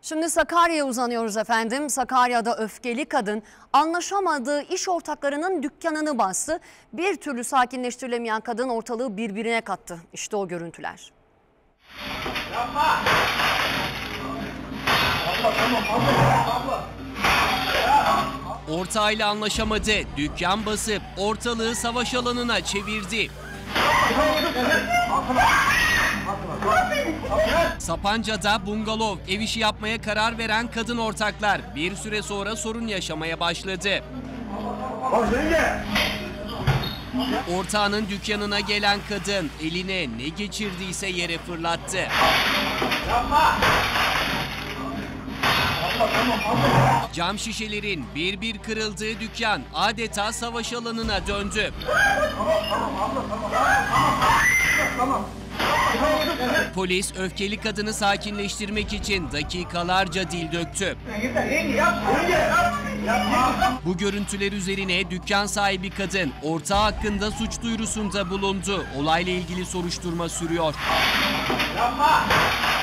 Şimdi Sakarya'ya uzanıyoruz efendim. Sakarya'da öfkeli kadın anlaşamadığı iş ortaklarının dükkanını bastı. Bir türlü sakinleştirilemeyen kadın ortalığı birbirine kattı. İşte o görüntüler. Yapma! Abla tamam abla. Ortağıyla anlaşamadı. Dükkan basıp ortalığı savaş alanına çevirdi. Sapanca'da bungalov ev işi yapmaya karar veren kadın ortaklar bir süre sonra sorun yaşamaya başladı. Ortağının dükkanına gelen kadın eline ne geçirdiyse yere fırlattı. Cam şişelerin bir bir kırıldığı dükkan adeta savaş alanına döndü. Polis öfkeli kadını sakinleştirmek için dakikalarca dil döktü. Bu görüntüler üzerine dükkan sahibi kadın ortağı hakkında suç duyurusunda bulundu. Olayla ilgili soruşturma sürüyor.